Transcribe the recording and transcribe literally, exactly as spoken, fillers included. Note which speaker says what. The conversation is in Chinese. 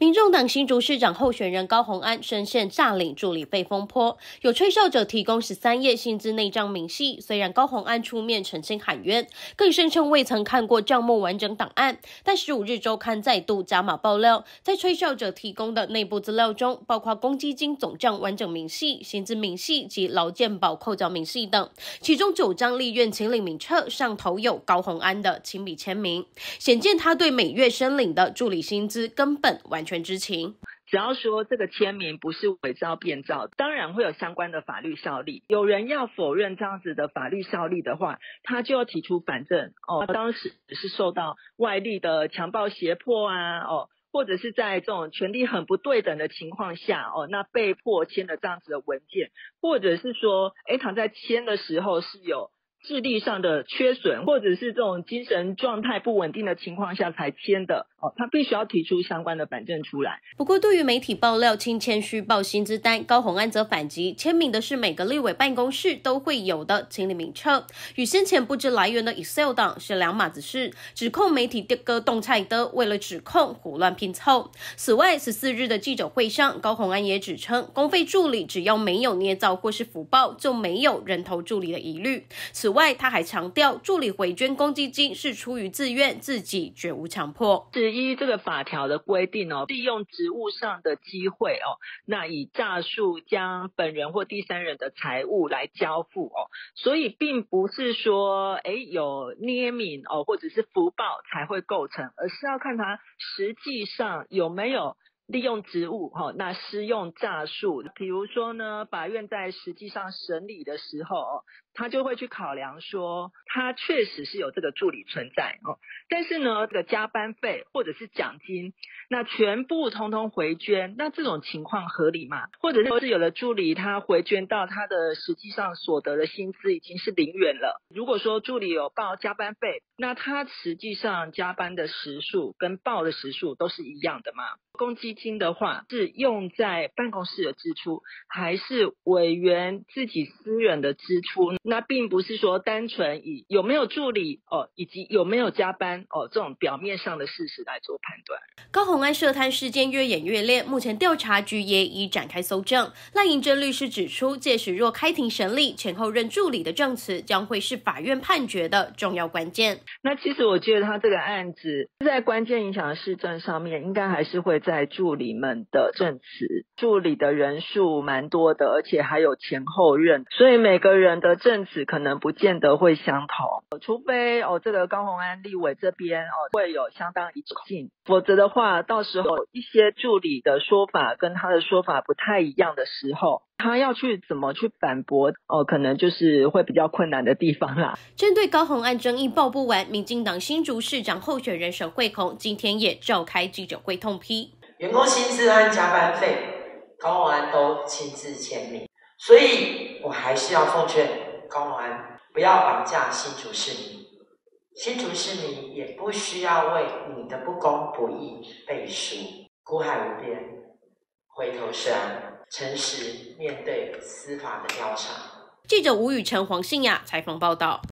Speaker 1: 民众党新竹市长候选人高虹安深陷诈领助理费风波，有吹哨者提供十三页薪资内账明细，虽然高虹安出面澄清喊冤，更声称未曾看过账目完整档案，但十五日周刊再度加码爆料，在吹哨者提供的内部资料中，包括公积金总账完整明细、薪资明细及劳健保扣缴明细等，其中九张立院请领名册上头有高虹安的亲笔签名，显见他对每月申领的助理薪资根本完全知情。
Speaker 2: 只要说这个签名不是伪造变造，当然会有相关的法律效力。有人要否认这样子的法律效力的话，他就要提出反证哦，当时是受到外力的强暴胁迫啊，哦，或者是在这种权力很不对等的情况下哦，那被迫签了这样子的文件，或者是说，诶，他在签的时候是有智力上的缺损，或者是这种精神状态不稳定的情况下才签的哦，他必须要提出相关的反证出来。
Speaker 1: 不过，对于媒体爆料亲签虚报薪资单，高虹安则反击，签名的是每个立委办公室都会有的请领名册，与先前不知来源的 Excel 档是两码子事，指控媒体的歌动菜的，为了指控胡乱拼凑。此外，十四日的记者会上，高虹安也指称，公费助理只要没有捏造或是福报，就没有人头助理的疑虑。此外，他还强调，助理回捐公积金是出于自愿，自己绝无强迫。
Speaker 2: 至于这个法条的规定哦，利用职务上的机会哦，那以诈术将本人或第三人的财物来交付哦，所以并不是说诶有捏名哦或者是福报才会构成，而是要看他实际上有没有利用职务齁，那施用诈术。比如说呢，法院在实际上审理的时候哦，他就会去考量说，他确实是有这个助理存在哦，但是呢，这个加班费或者是奖金，那全部通通回捐，那这种情况合理吗？或者是有的助理他回捐到他的实际上所得的薪资已经是零元了。如果说助理有报加班费，那他实际上加班的时数跟报的时数都是一样的嘛？公积金的话是用在办公室的支出，还是委员自己私人的支出？那并不是说单纯以有没有助理哦，以及有没有加班哦这种表面上的事实来做判断。
Speaker 1: 高虹安涉贪事件越演越烈，目前调查局也已展开搜证。赖盈珍律师指出，届时若开庭审理，前后任助理的证词将会是法院判决的重要关键。
Speaker 2: 那其实我觉得他这个案子在关键影响的事证上面，应该还是会在助理们的证词。助理的人数蛮多的，而且还有前后任，所以每个人的证词可能不见得会相同，除非哦这个高虹安立委这边哦会有相当一致性，否则的话，到时候一些助理的说法跟他的说法不太一样的时候，他要去怎么去反驳哦，可能就是会比较困难的地方啦。
Speaker 1: 针对高虹安争议爆不完，民进党新竹市长候选人沈慧孔今天也召开记者会痛批，
Speaker 3: 员工薪资和加班费，高虹安都亲自签名，所以我还是要奉劝高虹安不要绑架新竹市民，新竹市民也不需要为你的不公不义背书，苦海无边，回头是岸，诚实面对司法的调查。
Speaker 1: 记者吴雨辰、黄信雅采访报道。